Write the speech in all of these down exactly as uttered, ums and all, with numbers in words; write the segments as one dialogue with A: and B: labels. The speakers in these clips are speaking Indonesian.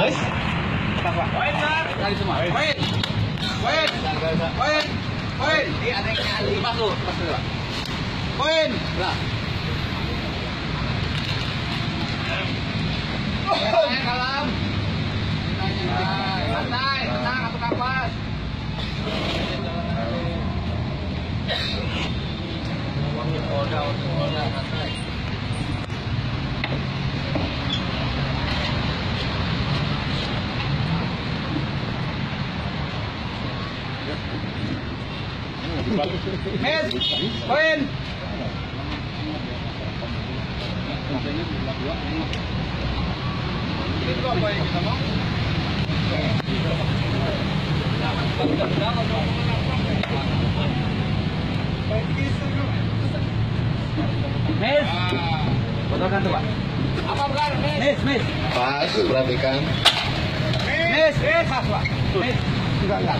A: Mas.
B: Poin, Pak. Kali semua. Poin. Poin. Poin. Poin. Ini ada yang nyali. Lepas dulu, lepas dulu. Poin. Lah. Kalam. Santai, tenang, atau kapas. Udah, udah, santai. Mes, poin. Itu apa yang kita mau? Mes, potongkan tuh Pak. Apa bukan? Mes, mes.
A: Pas, perhatikan.
B: Mes, mes, pas Pak. Mes, enggak enggak.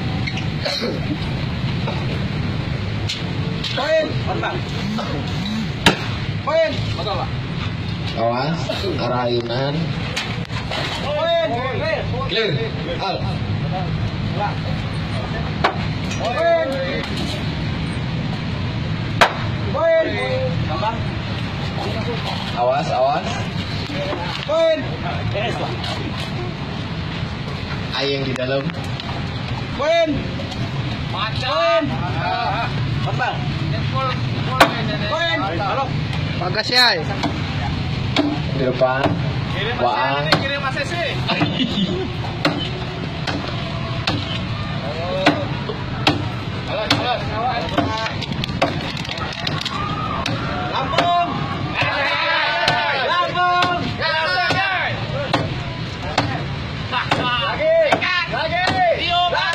B: Poin, potong. Poin, potong Pak.
A: Awas, arah ayunan.
B: Poin, clear.
A: Clear. Al.
B: Poin. Poin. Gampang.
A: Awas, awas.
B: Poin. Beres Pak.
A: Ayang di dalam.
B: Poin. Macan. Potong. Poin. Halo.
C: Bagas ya.
A: Di depan.
B: Kirim
A: Wah.
B: Mas kirim Mas Esi. Halo, halo. Lampung. Lampung. Lagi. Lagi. Tiup.